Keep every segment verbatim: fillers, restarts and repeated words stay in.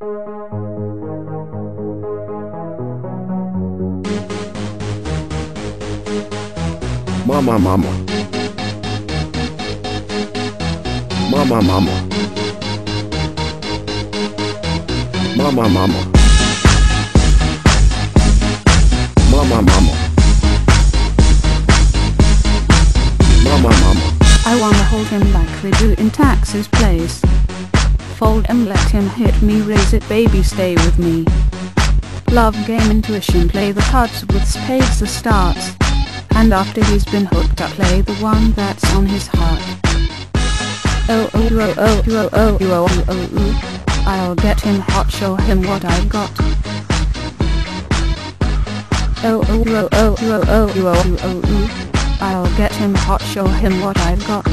Mama, mama. Mama, mama. Mama, mama. Mama, mama. Mama, mama. I wanna hold him like they do in Tax's Place. Fold him, let him hit me, raise it, baby, stay with me. Love game, intuition, play the cards with spades, the starts. And after he's been hooked up, play the one that's on his heart. Oh oh oh oh oh oh oh oh oh oh. I'll get him hot, show him what I've got. Oh oh oh oh oh oh oh oh oh. I'll get him hot, show him what I've got.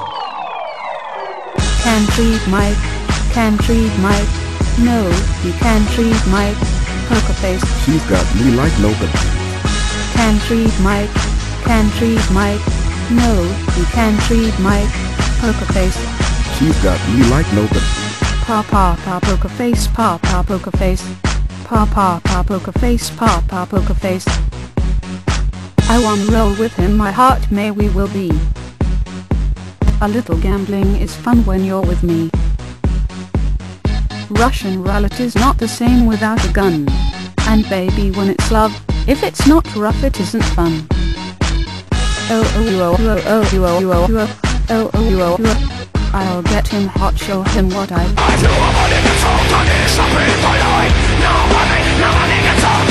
Can't read Mike, can't read Mike. No, you can't read Mike. Poker face. She's got me like nobody. Can't read Mike, can't read Mike. No, you can't read Mike. Poker face. She's got me like nobody. Pa pa pa poker face, pa pa poker face. Pa pa pa poker face, pa pa poker face. I wanna roll with him, my heart may we will be. A little gambling is fun when you're with me. Russian roulette is not the same without a gun. And baby, when it's love, if it's not rough it isn't fun. Oh oh oh oh oh oh oh oh oh oh oh. I'll get him hot, show him what I've got.